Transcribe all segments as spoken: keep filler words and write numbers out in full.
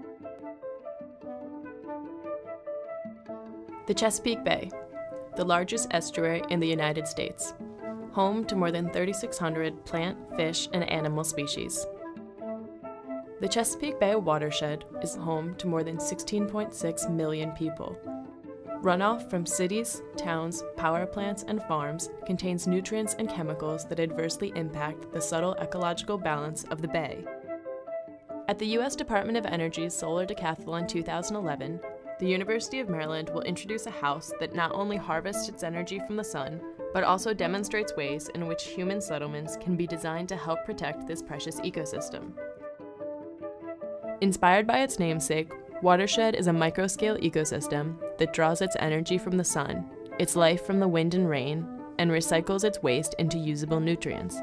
The Chesapeake Bay, the largest estuary in the United States, home to more than thirty-six hundred plant, fish, and animal species. The Chesapeake Bay watershed is home to more than sixteen point six million people. Runoff from cities, towns, power plants, and farms contains nutrients and chemicals that adversely impact the subtle ecological balance of the bay. At the U S Department of Energy's Solar Decathlon two thousand eleven, the University of Maryland will introduce a house that not only harvests its energy from the sun, but also demonstrates ways in which human settlements can be designed to help protect this precious ecosystem. Inspired by its namesake, WaterShed is a microscale ecosystem that draws its energy from the sun, its life from the wind and rain, and recycles its waste into usable nutrients.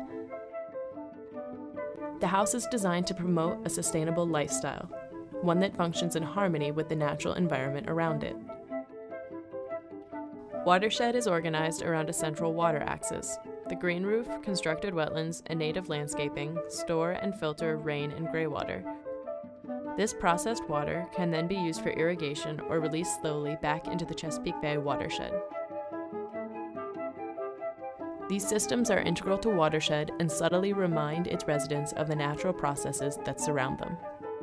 The house is designed to promote a sustainable lifestyle, one that functions in harmony with the natural environment around it. WaterShed is organized around a central water axis. The green roof, constructed wetlands, and native landscaping store and filter rain and gray water. This processed water can then be used for irrigation or released slowly back into the Chesapeake Bay watershed. These systems are integral to WaterShed and subtly remind its residents of the natural processes that surround them.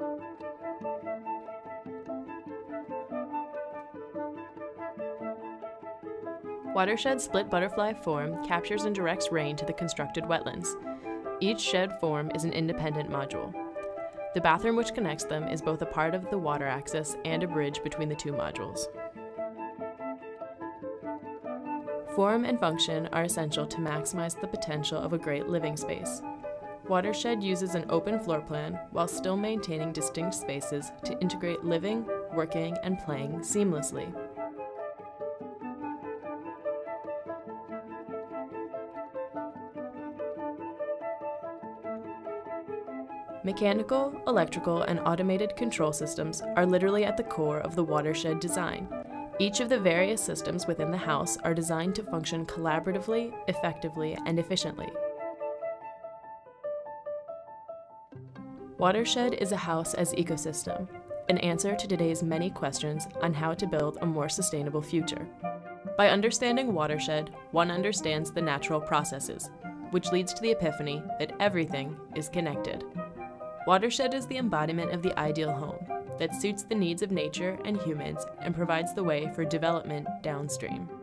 WaterShed's split butterfly form captures and directs rain to the constructed wetlands. Each shed form is an independent module. The bathroom which connects them is both a part of the water axis and a bridge between the two modules. Form and function are essential to maximize the potential of a great living space. WaterShed uses an open floor plan while still maintaining distinct spaces to integrate living, working, and playing seamlessly. Mechanical, electrical, and automated control systems are literally at the core of the WaterShed design. Each of the various systems within the house are designed to function collaboratively, effectively, and efficiently. WaterShed is a house as ecosystem, an answer to today's many questions on how to build a more sustainable future. By understanding WaterShed, one understands the natural processes, which leads to the epiphany that everything is connected. WaterShed is the embodiment of the ideal home that suits the needs of nature and humans and provides the way for development downstream.